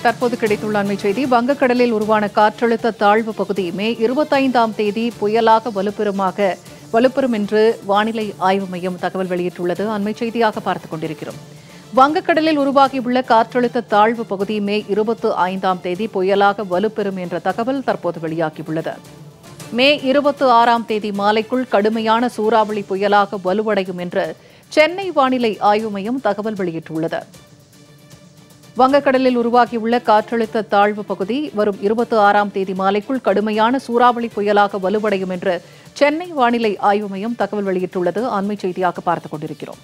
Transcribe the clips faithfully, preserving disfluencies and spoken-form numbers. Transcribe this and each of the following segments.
தற்போது கிடைத்துள்ள அண்மை செய்தி. வங்கக்கடலில் உருவான காற்றழுத்த தாழ்வு பகுதி மே இருபத்தைந்தாம் தேதி புயலாக வலுப்பெறுமாக வலுப்பெறும் என்று வானிலை ஆய்வு மையம் தகவல் வெளியிட்டுள்ளது. அண்மை செய்தியாக பார்த்துக் கொண்டிருக்கிறோம். வங்கக்கடலில் உருவாகியுள்ள காற்றழுத்த தாழ்வு பகுதி மே இருபத்தி ஐந்தாம் தேதி புயலாக வலுப்பெறும் என்ற தகவல் தற்போது வெளியாகியுள்ளது. மே இருபத்தி ஆறாம் தேதி மாலைக்குள் கடுமையான சூறாவளி புயலாக வலுவடையும் என்று சென்னை வானிலை ஆய்வு மையம் தகவல் வெளியிட்டுள்ளது. வங்கக்கடலில் உருவாகியுள்ள காற்றழுத்த தாழ்வு பகுதி வரும் இருபத்தி ஆறாம் தேதி மாலைக்குள் கடுமையான சூறாவளி புயலாக வலுவடையும் என்று சென்னை வானிலை ஆய்வு மையம் தகவல் வெளியிட்டுள்ளது. அண்மை செய்தியாக பார்த்துக் கொண்டிருக்கிறோம்.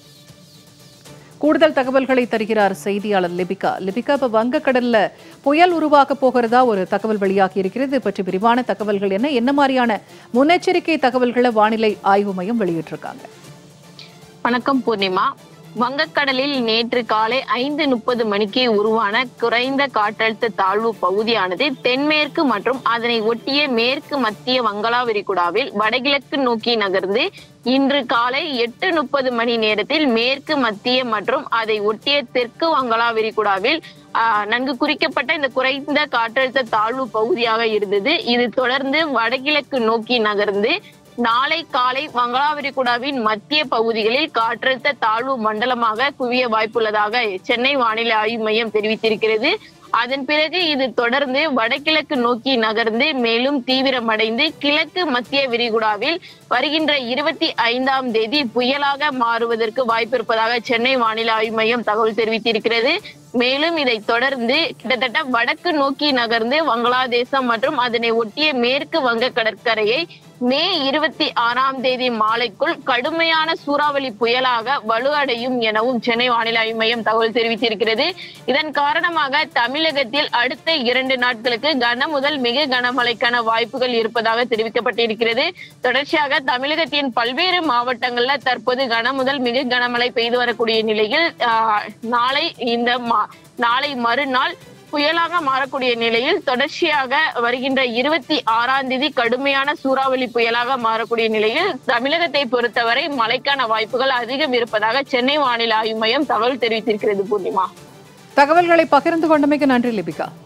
கூடுதல் தகவல்களை தருகிறார் செய்தியாளர் லிபிகா. லிபிகா, இப்ப வங்கக்கடல்ல புயல் உருவாக போகிறதா ஒரு தகவல் வெளியாகி இருக்கிறது. இது பற்றி விரிவான தகவல்கள் என்ன என்ன மாதிரியான முன்னெச்சரிக்கை தகவல்களை வானிலை ஆய்வு மையம் வெளியிட்டிருக்காங்க? வணக்கம் பூர்ணிமா. வங்கக்கடலில் நேற்று காலை ஐந்து முப்பது மணிக்கு உருவான குறைந்த காற்றழுத்த தாழ்வு பகுதியானது தென்மேற்கு மற்றும் அதனை ஒட்டிய மேற்கு மத்திய வங்காள விரிகுடாவில் வடகிழக்கு நோக்கி நகர்ந்து இன்று காலை எட்டு முப்பது மணி நேரத்தில் மேற்கு மத்திய மற்றும் அதை ஒட்டிய தெற்கு வங்காள விரிகுடாவில் ஆஹ் நன்கு குறிக்கப்பட்ட இந்த குறைந்த காற்றழுத்த தாழ்வு பகுதியாக இருந்தது. இது தொடர்ந்து வடகிழக்கு நோக்கி நகர்ந்து நாளை காலை வங்காள விரிகுடாவின் மத்திய பகுதிகளில் காற்றழுத்த தாழ்வு மண்டலமாக குவிய வாய்ப்புள்ளதாக சென்னை வானிலை ஆய்வு மையம் தெரிவித்திருக்கிறது. அதன் பிறகு இது தொடர்ந்து வடகிழக்கு நோக்கி நகர்ந்து மேலும் தீவிரமடைந்து கிழக்கு மத்திய விரிகுடாவில் வருகின்ற இருபத்தி ஐந்தாம் தேதி புயலாக மாறுவதற்கு வாய்ப்பு இருப்பதாக சென்னை வானிலை ஆய்வு மையம் தகவல் தெரிவித்திருக்கிறது. மேலும் இதை தொடர்ந்து கிட்டத்தட்ட வடக்கு நோக்கி நகர்ந்து வங்களாதேசம் மற்றும் அதனை ஒட்டிய மேற்கு வங்க கடற்கரையை மே இருபத்தி ஆறாம் தேதி மாலைக்குள் கடுமையான சூறாவளி புயலாக வலுவடையும் எனவும் சென்னை வானிலை ஆய்வு மையம் தகவல் தெரிவித்திருக்கிறது. இதன் காரணமாக தமிழகத்தில் அடுத்த இரண்டு நாட்களுக்கு கன முதல் மிக கனமழைக்கான வாய்ப்புகள் இருப்பதாக தெரிவிக்கப்பட்டிருக்கிறது. தொடர்ச்சியாக தமிழகத்தின் பல்வேறு மாவட்டங்கள்ல தற்போது கன முதல் மிக கனமழை பெய்து வரக்கூடிய நிலையில் ஆஹ் நாளை இந்த நாளை மறுநாள் புயலாக மாறக்கூடிய நிலையில் தொடர்ச்சியாக வருகின்ற இருபத்தி ஆறாம் தேதி கடுமையான சூறாவளி புயலாக மாறக்கூடிய நிலையில் தமிழகத்தை பொறுத்தவரை மழைக்கான வாய்ப்புகள் அதிகம் இருப்பதாக சென்னை வானிலை ஆய்வு மையம் தகவல் தெரிவித்திருக்கிறது. பூர்ணிமா, தகவல்களை பகிர்ந்து கொண்டமைக்கு நன்றி லிபிகா.